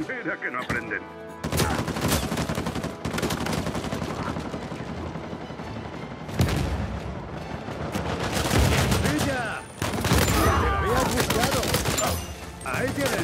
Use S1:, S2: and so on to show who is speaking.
S1: Mira que no aprenden.
S2: ¡Brilla! ¡Te lo habías buscado! ¡Ahí tienes!